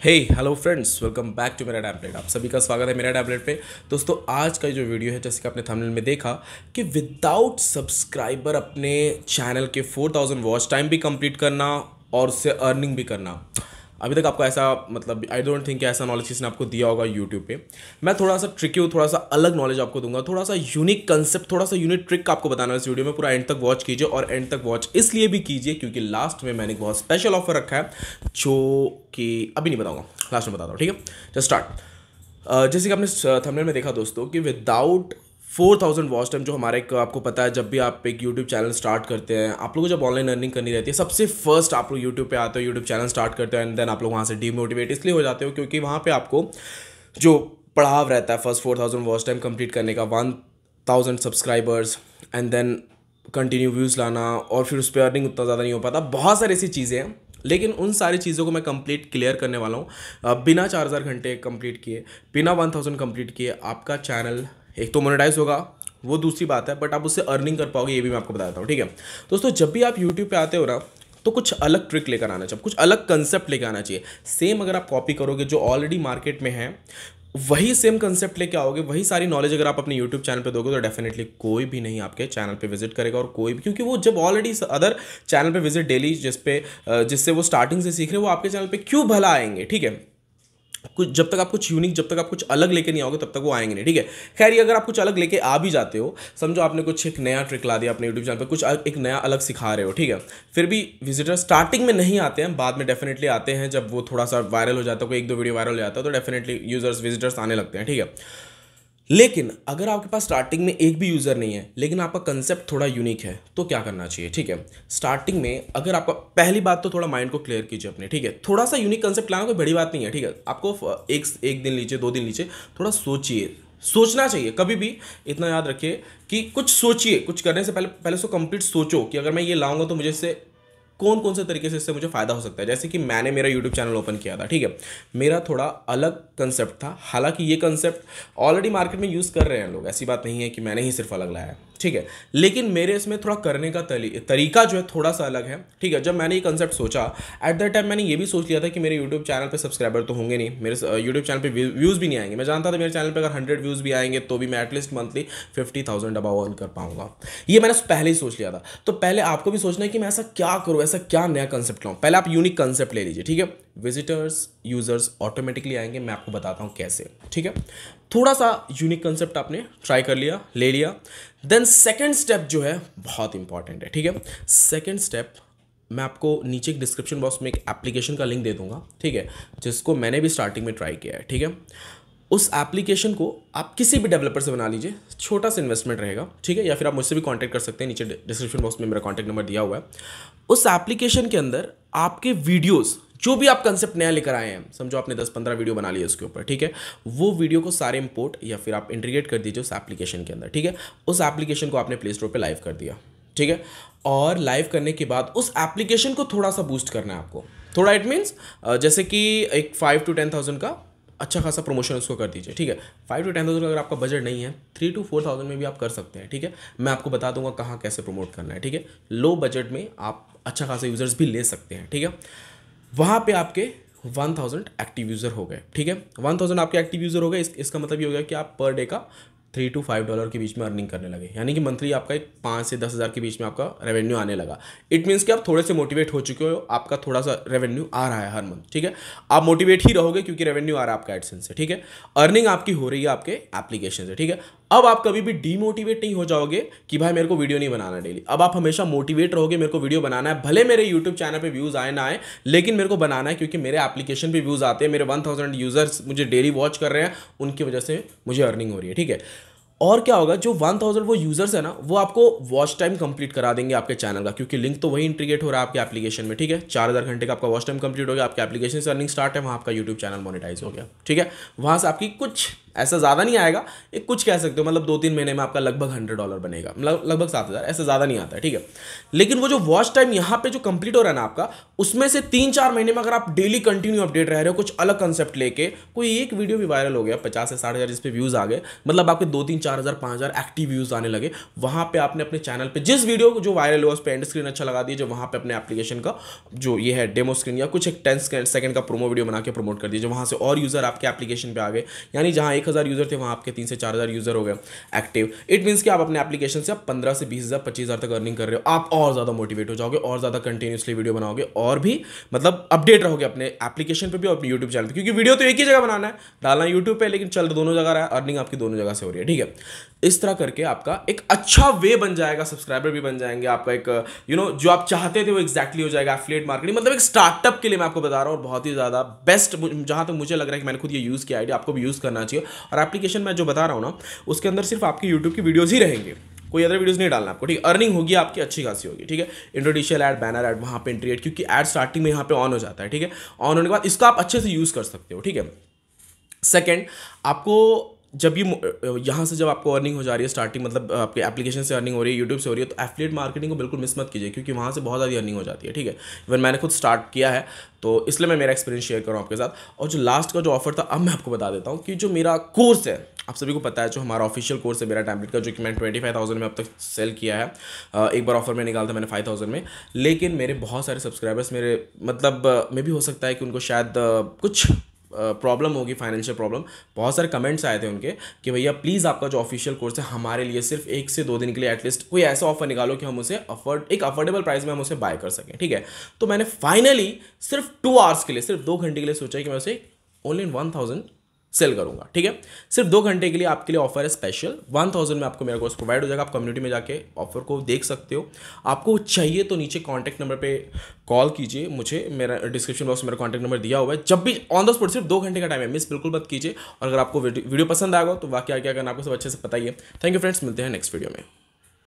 Hey hello friends, welcome back to मेरा tablet. आप सभी का स्वागत है मेरा टैबलेट पे। दोस्तों, आज का जो वीडियो है, जैसे कि आपने थंबनेल में देखा कि विदाउट सब्सक्राइबर अपने चैनल के 4000 वॉच टाइम भी कंप्लीट करना और उससे अर्निंग भी करना। अभी तक आपको ऐसा आई डोंट थिंक ऐसा नॉलेज किसी ने आपको दिया होगा यूट्यूब पे। मैं थोड़ा सा ट्रिकी हूँ, थोड़ा सा अलग नॉलेज आपको दूंगा, थोड़ा सा यूनिक कंसेप्ट, थोड़ा सा यूनिक ट्रिक आपको बताना है इस वीडियो में। पूरा एंड तक वॉच कीजिए, और एंड तक वॉच इसलिए भी कीजिए क्योंकि लास्ट में मैंने एक बहुत स्पेशल ऑफर रखा है जो कि अभी नहीं बताऊंगा, लास्ट में बताता हूँ। ठीक है, जस्ट स्टार्ट। जैसे कि आपने थंबनेल में देखा दोस्तों कि विदाउट 4000 वॉच टाइम, जो हमारे आपको पता है, जब भी आप एक यूट्यूब चैनल स्टार्ट करते हैं, आप लोगों को जब ऑनलाइन अर्निंग करनी रहती है, सबसे फर्स्ट आप लोग यूट्यूब पे आते हो, यूट्यूब चैनल स्टार्ट करते हो, एंड देन आप लोग वहाँ से डीमोटिवेट इसलिए हो जाते हो क्योंकि वहाँ पे आपको जो पड़ाव रहता है फर्स्ट 4000 वॉच टाइम कंप्लीट करने का, 1000 subscribers, and then continue views लाना, और फिर उस पर अर्निंग उतना ज़्यादा नहीं हो पाता। बहुत सारी ऐसी चीज़ें हैं, लेकिन उन सारी चीज़ों को मैं कंप्लीट क्लियर करने वाला हूँ। बिना 4000 घंटे कंप्लीट किए, बिना 1000 कंप्लीट किए आपका चैनल एक तो मोनेटाइज होगा, वो दूसरी बात है, बट आप उससे अर्निंग कर पाओगे, ये भी मैं आपको बता देता हूँ। ठीक है दोस्तों, जब भी आप यूट्यूब पे आते हो ना, तो कुछ अलग ट्रिक लेकर आना चाहिए, कुछ अलग कंसेप्ट लेकर आना चाहिए। सेम अगर आप कॉपी करोगे जो ऑलरेडी मार्केट में है, वही सेम कंसेप्ट लेके आओगे, वही सारी नॉलेज अगर आप अपने यूट्यूब चैनल पे दोगे, तो डेफिनेटली कोई भी नहीं आपके चैनल पे विजिट करेगा, और कोई भी, क्योंकि वो जब ऑलरेडी अदर चैनल पे विजिट डेली जिससे वो स्टार्टिंग से सीख रहे हैं, वो आपके चैनल पे क्यों भला आएंगे। ठीक है, कुछ जब तक आप कुछ यूनिक, जब तक आप कुछ अलग लेके नहीं आओगे, तब तक वो आएंगे नहीं। ठीक है, खैर, ये अगर आप कुछ अलग लेके आ भी जाते हो, समझो आपने कुछ एक नया ट्रिक ला दिया अपने यूट्यूब चैनल पे, कुछ एक नया अलग सिखा रहे हो, ठीक है, फिर भी विजिटर स्टार्टिंग में नहीं आते हैं, बाद में डेफिनेटली आते हैं। जब वो थोड़ा सा वायरल हो जाता है, कोई एक दो वीडियो वायरल हो जाता है, तो डेफिनेटली यूजर्स, विजिटर्स आने लगते हैं। ठीक है, लेकिन अगर आपके पास स्टार्टिंग में एक भी यूज़र नहीं है, लेकिन आपका कंसेप्ट थोड़ा यूनिक है, तो क्या करना चाहिए। ठीक है, स्टार्टिंग में अगर आपका, पहली बात तो थोड़ा माइंड को क्लियर कीजिए अपने। ठीक है, थोड़ा सा यूनिक कंसेप्ट लाना कोई बड़ी बात नहीं है। ठीक है, आपको एक दिन लीजिए, 2 दिन लीजिए, थोड़ा सोचिए, सोचना चाहिए। कभी भी इतना याद रखिए कि कुछ सोचिए, कुछ करने से पहले पहले उसको कंप्लीट सोचो कि अगर मैं ये लाऊंगा तो मुझे इससे कौन कौन से तरीके से इससे मुझे फ़ायदा हो सकता है। जैसे कि मैंने मेरा यूट्यूब चैनल ओपन किया था, ठीक है, मेरा थोड़ा अलग कंसेप्ट था। हालांकि ये कंसेप्ट ऑलरेडी मार्केट में यूज़ कर रहे हैं लोग, ऐसी बात नहीं है कि मैंने ही सिर्फ अलग लाया है। ठीक है, लेकिन मेरे इसमें थोड़ा करने का तरीका जो है थोड़ा सा अलग है। ठीक है, जब मैंने ये कंसेप्ट सोचा, एट दैट टाइम मैंने ये भी सोच लिया था कि मेरे यूट्यूब चैनल पे सब्सक्राइबर तो होंगे नहीं, मेरे यूट्यूब चैनल पे व्यूज़ भी नहीं आएंगे। मैं जानता था मेरे चैनल पे अगर 100 व्यूज़ भी आएंगे तो भी मैं एटलीस्ट मंथली 50,000 अबाव अर्न कर पाऊंगा। ये मैंने पहले ही सोच लिया था। तो पहले आपको भी सोचना है कि मैं ऐसा क्या करूँ, ऐसा क्या नया कंसेप्ट लाऊं। पहले आप यूनिक कंसेप्ट ले लीजिए। ठीक है, विजिटर्स, यूजर्स ऑटोमेटिकली आएंगे, मैं आपको बताता हूँ कैसे। ठीक है, थोड़ा सा यूनिक कंसेप्ट आपने ट्राई कर लिया, ले लिया, देन सेकेंड स्टेप जो है बहुत इंपॉर्टेंट है। ठीक है, सेकेंड स्टेप मैं आपको नीचे एक डिस्क्रिप्शन बॉक्स में एक एप्लीकेशन का लिंक दे दूंगा, ठीक है, जिसको मैंने भी स्टार्टिंग में ट्राई किया है। ठीक है, उस एप्लीकेशन को आप किसी भी डेवलपर से बना लीजिए, छोटा सा इन्वेस्टमेंट रहेगा। ठीक है, या फिर आप मुझसे भी कांटेक्ट कर सकते हैं, नीचे डिस्क्रिप्शन बॉक्स में मेरा कांटेक्ट नंबर दिया हुआ है। उस एप्लीकेशन के अंदर आपके वीडियोस, जो भी आप कंसेप्ट नया लेकर आए हैं, समझो आपने 10-15 वीडियो बना लिए उसके ऊपर, ठीक है, वो वीडियो को सारे इंपोर्ट या फिर आप इंटीग्रेट कर दीजिए उस एप्लीकेशन के अंदर। ठीक है, उस एप्लीकेशन को आपने प्ले स्टोर पे लाइव कर दिया। ठीक है, और लाइव करने के बाद उस एप्लीकेशन को थोड़ा सा बूस्ट करना है आपको। थोड़ा इट मीन्स जैसे कि एक 5 to 10,000 का अच्छा खासा प्रमोशन उसको कर दीजिए। ठीक है, 5 to 10,000 अगर आपका बजट नहीं है, 3 to 4,000 में भी आप कर सकते हैं। ठीक है, मैं आपको बता दूंगा कहाँ कैसे प्रमोट करना है। ठीक है, लो बजट में आप अच्छा खासा यूजर्स भी ले सकते हैं। ठीक है, वहाँ पे आपके 1000 एक्टिव यूज़र हो गए। ठीक है, 1000 आपके एक्टिव यूज़र हो गए, इसका मतलब ये हो गया कि आप पर डे का $3 to $5 के बीच में अर्निंग करने लगे, यानी कि मंथली आपका एक 5 से 10 हज़ार के बीच में आपका रेवेन्यू आने लगा। इट मीन्स कि आप थोड़े से मोटिवेट हो चुके हो, आपका थोड़ा सा रेवेन्यू आ रहा है हर मंथ। ठीक है, आप मोटिवेट ही रहोगे क्योंकि रेवेन्यू आ रहा है आपका एडसेंस से। ठीक है, अर्निंग आपकी हो रही है आपके एप्लीकेशन से। ठीक है, अब आप कभी भी डीमोटिवेट नहीं हो जाओगे कि भाई मेरे को वीडियो नहीं बनाना डेली। अब आप हमेशा मोटिवेट रहोगे, मेरे को वीडियो बनाना है, भले मेरे यूट्यूब चैनल पे व्यूज़ आए ना आए, लेकिन मेरे को बनाना है क्योंकि मेरे एप्लीकेशन पे व्यूज़ आते हैं, मेरे 1000 यूजर्स मुझे डेली वॉच कर रहे हैं, उनकी वजह से मुझे अर्निंग हो रही है। ठीक है, और क्या होगा, जो 1000 वो यूजर्स है ना, वो आपको वॉच टाइम कंप्लीट करा देंगे आपके चैनल का, क्योंकि लिंक तो वही इंटीग्रेट हो रहा है आपके एप्लीकेशन में। ठीक है, 4000 घंटे का आपका वॉच टाइम कंप्लीट हो गया, आपके एप्लीकेशन से अर्निंग स्टार्ट है, वहाँ आपका यूट्यूब चैनल मोनेटाइज हो गया। ठीक है, वहाँ से आपकी कुछ ऐसा ज़्यादा नहीं आएगा, एक कुछ कह सकते हो, मतलब 2-3 महीने में आपका लगभग $100 बनेगा, मतलब लगभग 7,000, ऐसे ज़्यादा नहीं आता है, ठीक है। लेकिन वो जो वॉच टाइम यहाँ पे जो कंप्लीट हो रहा है ना आपका, उसमें से 3-4 महीने में अगर आप डेली कंटिन्यू अपडेट रह रहे हो, कुछ अलग कंसेप्ट लेके, कोई एक वीडियो भी वायरल हो गया, 50 से 60 हज़ार जिस पे व्यूज़ आ गए, मतलब आपके 2-3-4 हज़ार 5,000 एक्टिव व्यूज़ आने लगे, वहाँ पे आपने अपने चैनल पे जिस वीडियो को जो वायरल हुआ उस पर एंड स्क्रीन अच्छा लगा दीजिए, वहाँ पे अपने एप्लीकेशन का जो ये है डेमो स्क्रीन या कुछ एक 10 सेकंड का प्रोमो वीडियो बना के प्रमोट कर दीजिए, वहाँ से और यूज़र आपके एप्लीकेशन पे आ गए, यानी जहाँ 1,000 यूज़र थे वहाँ आपके 3 से 4,000 यूज़र हो गए एक्टिव। इट मीन्स कि आप अपने एप्लीकेशन से आप 15 से 20,000 25,000 तक अर्निंग कर रहे हो, आप और ज़्यादा मोटिवेट हो जाओगे, और ज़्यादा कंटिन्यूसली वीडियो बनाओगे, और भी मतलब अपडेट रहोगे अपने एप्लीकेशन पे भी और अपने यूट्यूब चैनल पे, क्योंकि वीडियो तो एक ही जगह बनाना है, डालना यूट्यूब पे, लेकिन चल दोनों जगह रहा है, अर्निंग आपकी दोनों जगह से हो रही है, ठीक है। इस तरह करके आपका एक अच्छा वे बन जाएगा, सब्सक्राइबर भी बन जाएंगे, आपका एक जो आप चाहते थे वो एग्जैक्टली हो जाएगा। एफिलिएट मार्केटिंग मतलब एक स्टार्टअप के लिए मैं आपको बता रहा हूँ, और बहुत ही ज़्यादा बेस्ट, जहाँ तक मुझे लग रहा है कि मैंने खुद ये यूज़ किया आइडिया, आपको भी यूज़ करना चाहिए। और एप्लीकेशन में जो बता रहा हूँ ना, उसके अंदर सिर्फ आपकी यूट्यूब की वीडियोज़ ही रहेंगे, कोई अदर वीडियोस नहीं डालना आपको, ठीक है। अर्निंग होगी आपकी अच्छी खासी होगी, ठीक है। इंट्रोडक्शन ऐड, बैनर ऐड, वहाँ पे एंट्री ऐड, क्योंकि ऐड स्टार्टिंग में यहाँ पे ऑन हो जाता है, ठीक है। ऑन होने के बाद इसका आप अच्छे से यूज़ कर सकते हो, ठीक है। सेकेंड, आपको जब ये यहाँ से जब आपको अर्निंग हो जा रही है स्टार्टिंग, मतलब आपके एप्लीकेशन से अर्निंग हो रही है, यूट्यूब से हो रही है, तो एफिलिएट मार्केटिंग को बिल्कुल मिस मत कीजिए, क्योंकि वहाँ से बहुत ज़्यादा अर्निंग हो जाती है, ठीक है। इवन मैंने खुद स्टार्ट किया है, तो इसलिए मैं मेरा एक्सपीरियंस शेयर कर रहा हूँ आपके साथ। और जो लास्ट का जो ऑफर था, अब मैं आपको बता देता हूँ कि जो मेरा कोर्स है, आप सभी को पता है, जो हमारा ऑफिशियल कोर्स है मेरा टेम्पलेट का, जो कि मैंने 25,000 में अब तक सेल किया है। एक बार ऑफर में निकाला था मैंने 5,000 में, लेकिन मेरे बहुत सारे सब्सक्राइबर्स मेरे मतलब में भी हो सकता है कि उनको शायद कुछ प्रॉब्लम होगी, फाइनेंशियल प्रॉब्लम, बहुत सारे कमेंट्स आए थे उनके कि भैया प्लीज़ आपका जो ऑफिशियल कोर्स है हमारे लिए सिर्फ 1 से 2 दिन के लिए एटलीस्ट कोई ऐसा ऑफर निकालो कि हम उसे एक अफोर्डेबल प्राइस में हम उसे बाय कर सकें, ठीक है। तो मैंने फाइनली सिर्फ 2 आवर्स के लिए, सिर्फ 2 घंटे के लिए सोचा कि मैं उसे ओनली 1,000 सेल करूंगा, ठीक है। सिर्फ 2 घंटे के लिए आपके लिए ऑफर है स्पेशल, 1,000 में आपको मेरा कोर्स प्रोवाइड हो जाएगा। आप कम्युनिटी में जाके ऑफर को देख सकते हो, आपको चाहिए तो नीचे कॉन्टैक्ट नंबर पे कॉल कीजिए मुझे, मेरा डिस्क्रिप्शन बॉक्स में मेरा कॉन्टैक्ट नंबर दिया हुआ है। जब भी ऑन द स्पॉट, सिर्फ 2 घंटे का टाइम है, मिस बिल्कुल मत कीजिए। और अगर आपको वीडियो पसंद आएगा तो वाकई क्या करना आपको सब अच्छे से पता ही है। थैंक यू फ्रेंड्स, मिलते हैं नेक्स्ट वीडियो में।